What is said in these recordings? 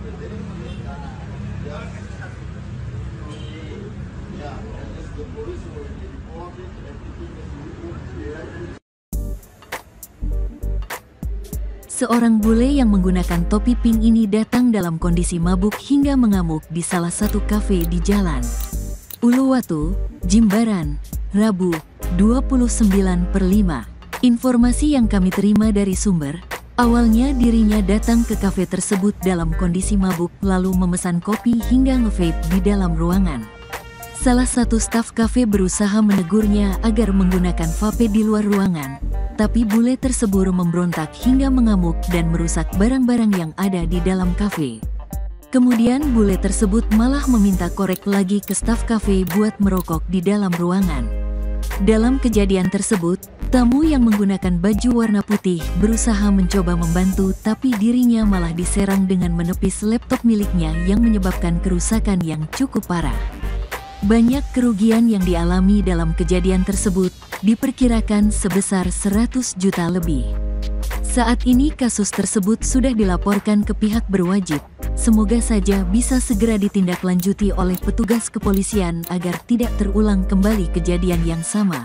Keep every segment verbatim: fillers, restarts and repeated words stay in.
Seorang bule yang menggunakan topi pink ini datang dalam kondisi mabuk hingga mengamuk di salah satu kafe di Jalan Uluwatu, Jimbaran, Rabu, dua puluh sembilan per lima. Informasi yang kami terima dari sumber, awalnya dirinya datang ke kafe tersebut dalam kondisi mabuk lalu memesan kopi hingga nge-vape di dalam ruangan. Salah satu staf kafe berusaha menegurnya agar menggunakan vape di luar ruangan, tapi bule tersebut memberontak hingga mengamuk dan merusak barang-barang yang ada di dalam kafe. Kemudian bule tersebut malah meminta korek lagi ke staf kafe buat merokok di dalam ruangan. Dalam kejadian tersebut, tamu yang menggunakan baju warna putih berusaha mencoba membantu, tapi dirinya malah diserang dengan menepis laptop miliknya yang menyebabkan kerusakan yang cukup parah. Banyak kerugian yang dialami dalam kejadian tersebut, diperkirakan sebesar seratus juta lebih. Saat ini kasus tersebut sudah dilaporkan ke pihak berwajib. Semoga saja bisa segera ditindaklanjuti oleh petugas kepolisian agar tidak terulang kembali kejadian yang sama.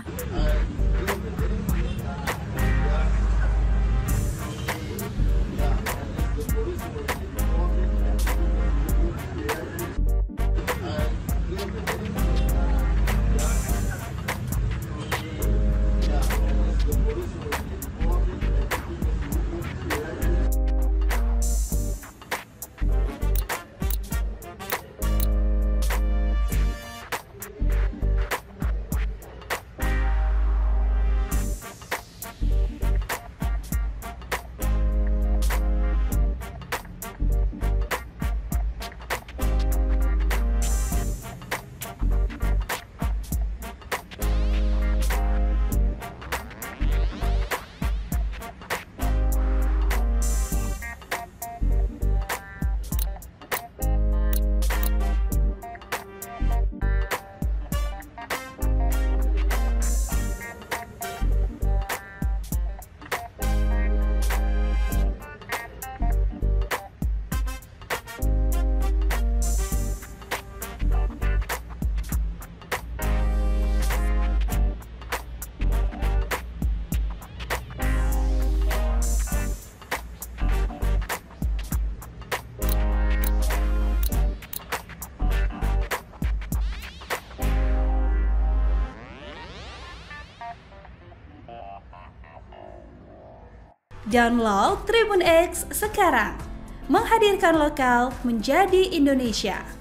Download Tribun X sekarang, menghadirkan lokal menjadi Indonesia.